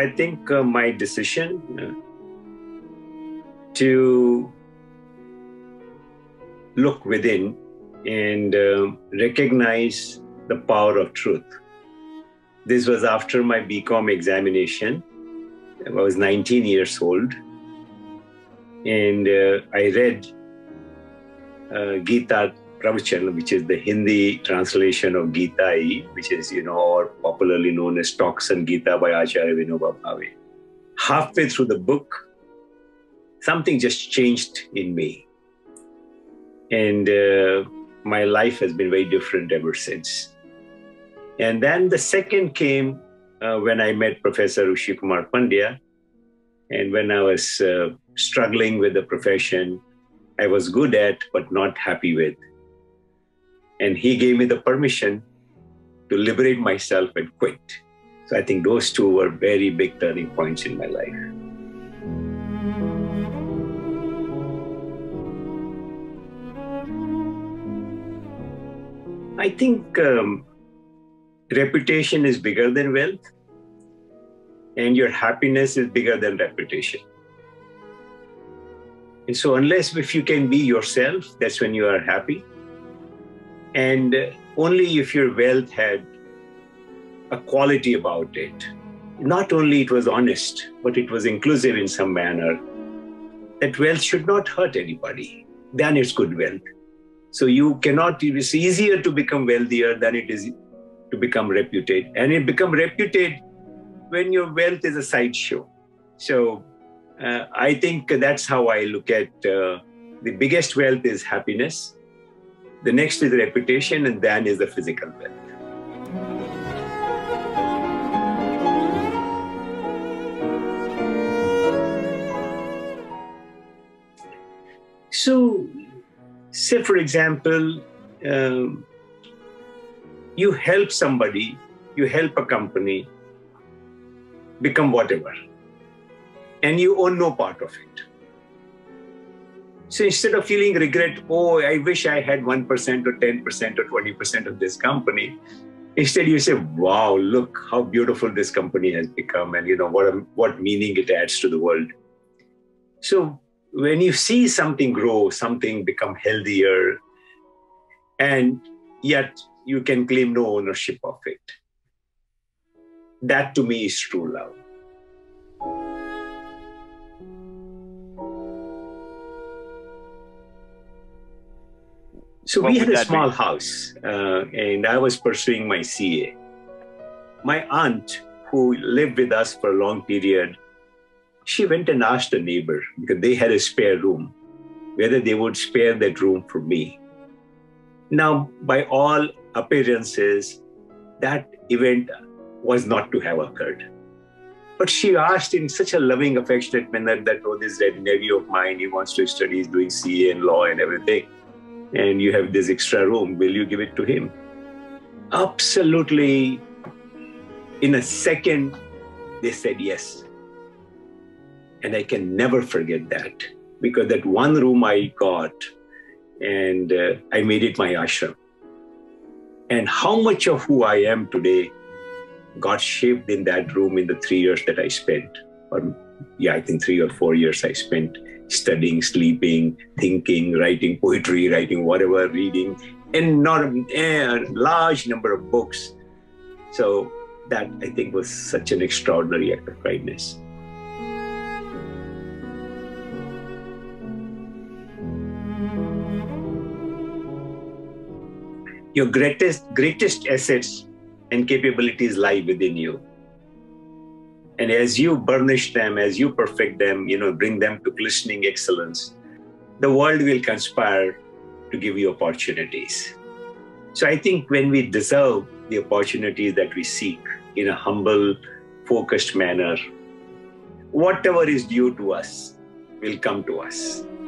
I think my decision to look within and recognize the power of truth. This was after my BCom examination. I was 19 years old, and I read Gita Pravachan, which is the Hindi translation of Gita, which is, or popularly known as Talks on Gita by Acharya Vinoba Bhave. Halfway through the book, something just changed in me. And my life has been very different ever since. And then the second came when I met Professor Rishi Kumar Pandya. And when I was struggling with the profession I was good at, but not happy with. And he gave me the permission to liberate myself and quit. So I think those two were very big turning points in my life. I think reputation is bigger than wealth, and your happiness is bigger than reputation. And so if you can be yourself, that's when you are happy. And only if your wealth had a quality about it, not only it was honest, but it was inclusive in some manner, that wealth should not hurt anybody, then it's good wealth. So it's easier to become wealthier than it is to become reputed. And it become reputed when your wealth is a sideshow. So I think that's how I look at the biggest wealth is happiness. The next is reputation, and then is the physical wealth. So, say for example, you help somebody, you help a company become whatever, and you own no part of it. So instead of feeling regret, oh, I wish I had 1% or 10% or 20% of this company, instead you say, wow, look how beautiful this company has become, and what meaning it adds to the world. So when you see something grow, something become healthier, and yet you can claim no ownership of it, that to me is true love. So we had a small house, and I was pursuing my CA. My aunt, who lived with us for a long period, she went and asked a neighbor, because they had a spare room, whether they would spare that room for me. Now, by all appearances, that event was not to have occurred. But she asked in such a loving, affectionate manner that, oh, this nephew of mine, he wants to study, he's doing CA and law and everything, and you have this extra room, will you give it to him? Absolutely, in a second, they said yes. And I can never forget that, because that one room I got, and I made it my ashram. And how much of who I am today got shaped in that room in the 3 years that I spent. I think 3 or 4 years I spent studying, sleeping, thinking, writing poetry, writing whatever, reading, and not a large number of books. So that, I think, was such an extraordinary act of kindness. Your greatest assets and capabilities lie within you. And as you burnish them, as you perfect them, bring them to glistening excellence, the world will conspire to give you opportunities. So I think when we deserve the opportunities that we seek in a humble, focused manner, whatever is due to us will come to us.